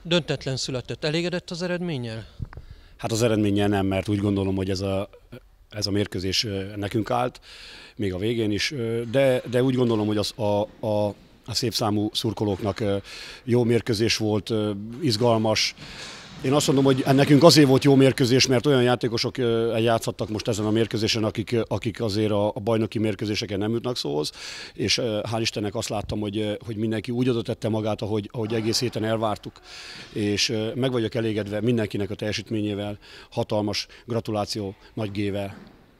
Döntetlen született. Elégedett az eredménnyel? Hát az eredménnyel nem, mert úgy gondolom, hogy ez a mérkőzés nekünk állt, még a végén is, de úgy gondolom, hogy a szép számú szurkolóknak jó mérkőzés volt, izgalmas. Én azt mondom, hogy nekünk azért volt jó mérkőzés, mert olyan játékosok játszhattak most ezen a mérkőzésen, akik azért a bajnoki mérkőzéseken nem jutnak szóhoz, és hál' Istennek azt láttam, hogy mindenki úgy oda tette magát, ahogy egész héten elvártuk, és meg vagyok elégedve mindenkinek a teljesítményével, hatalmas gratuláció Nagy G-vel.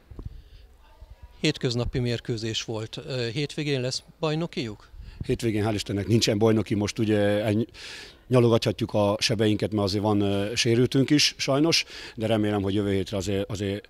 Hétköznapi mérkőzés volt. Hétvégén lesz bajnokiuk? Hétvégén hál' Istennek nincsen bajnoki, most ugye nyalogathatjuk a sebeinket, mert azért van sérültünk is sajnos, de remélem, hogy jövő hétre azért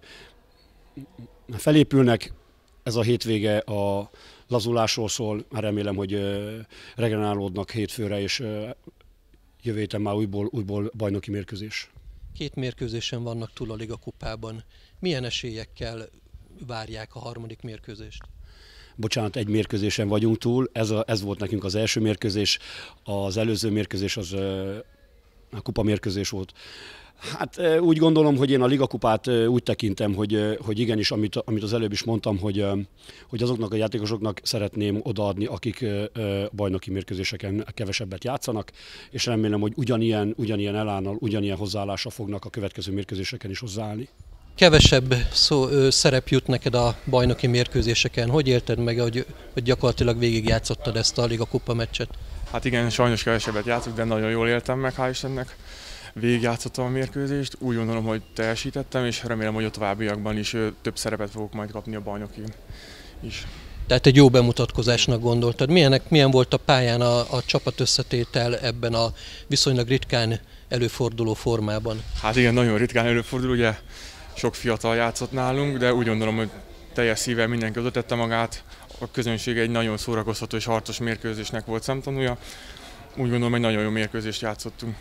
felépülnek. Ez a hétvége a lazulásról szól, remélem, hogy regenerálódnak hétfőre, és jövő héten már újból bajnoki mérkőzés. 2 mérkőzésen vannak túl a Liga kupában. Milyen esélyekkel várják a harmadik mérkőzést? Bocsánat, 1 mérkőzésen vagyunk túl, ez volt nekünk az első mérkőzés, az előző mérkőzés az a kupa mérkőzés volt. Hát úgy gondolom, hogy én a Liga kupát úgy tekintem, hogy igenis, amit az előbb is mondtam, hogy azoknak a játékosoknak szeretném odaadni, akik bajnoki mérkőzéseken kevesebbet játszanak, és remélem, hogy ugyanilyen elánnal, ugyanilyen hozzáállással fognak a következő mérkőzéseken is hozzáállni. Kevesebb szerep jut neked a bajnoki mérkőzéseken. Hogy élted meg, hogy gyakorlatilag végigjátszottad ezt a Liga kupa meccset? Hát igen, sajnos kevesebbet játszottam, de nagyon jól éltem meg, hál' Istennek. Végigjátszottam a mérkőzést, úgy gondolom, hogy teljesítettem, és remélem, hogy a továbbiakban is több szerepet fogok majd kapni a bajnokin is. Tehát egy jó bemutatkozásnak gondoltad. Milyen volt a pályán a csapat összetétel ebben a viszonylag ritkán előforduló formában? Hát igen, nagyon ritkán előfordul, ugye sok fiatal játszott nálunk, de úgy gondolom, hogy teljes szívvel mindenki oda tette magát. A közönség egy nagyon szórakoztató és harcos mérkőzésnek volt szemtanúja. Úgy gondolom, hogy nagyon jó mérkőzést játszottunk.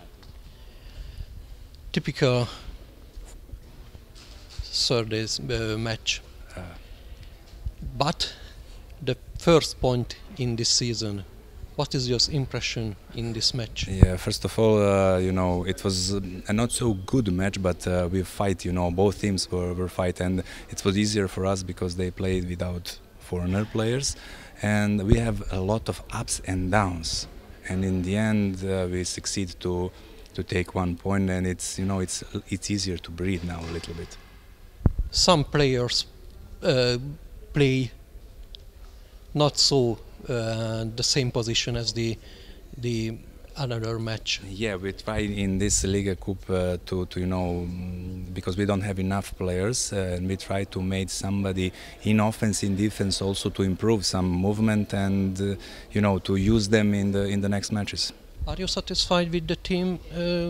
Typical Thursday's match. But the first point in this season, what is your impression in this match? Yeah, first of all, it was a not so good match, but we fight. Both teams were fight, and it was easier for us because they played without foreigner players, and we have a lot of ups and downs. And in the end, we succeed to take 1 point, and it's easier to breathe now a little bit. Some players play not so the same position as the another match. Yeah, we try in this Liga Cup because we don't have enough players, and we try to make somebody in offense, in defense, also to improve some movement and to use them in the next matches. Are you satisfied with the team?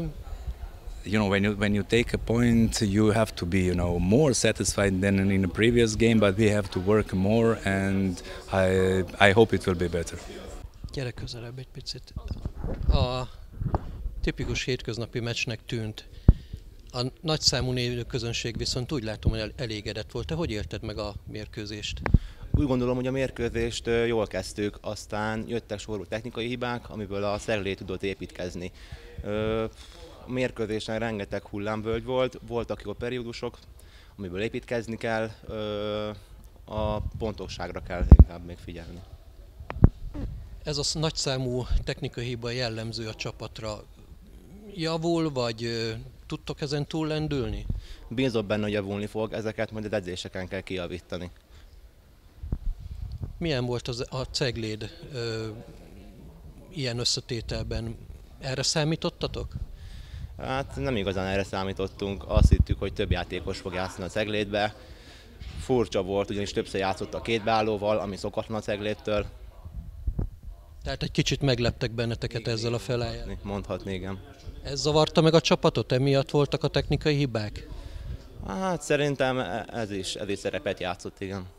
When you take a point, you have to be more satisfied than in the previous game, but we have to work more, and I hope it will be better. Gyere közelebb egy picit. A tipikus hétköznapi meccsnek tűnt. A nagyszámú néző közönség viszont úgy látom, hogy elégedett volt. Te hogy élted meg a mérkőzést? Úgy gondolom, hogy a mérkőzést jól kezdtük, aztán jöttek sorú technikai hibák, amiből a Ceglé tudott építkezni. A mérkőzésen rengeteg hullámvölgy volt, voltak jó periódusok, amiből építkezni kell, a pontosságra kell inkább még figyelni. Ez a nagyszámú technikai hiba jellemző a csapatra. Javul, vagy tudtok ezen túl lendülni? Bízom benne, hogy javulni fog, ezeket majd az edzéseken kell kijavítani. Milyen volt a Cegléd ilyen összetételben? Erre számítottatok? Hát nem igazán erre számítottunk, azt hittük, hogy több játékos fog játszani a Ceglédbe. Furcsa volt, ugyanis többször játszott a 2 beállóval, ami szokatlan a Ceglédtől. Tehát egy kicsit megleptek benneteket igen, ezzel a felállásával. Mondhatni, igen. Ez zavarta meg a csapatot? Emiatt voltak a technikai hibák? Hát szerintem ez is szerepet játszott, igen.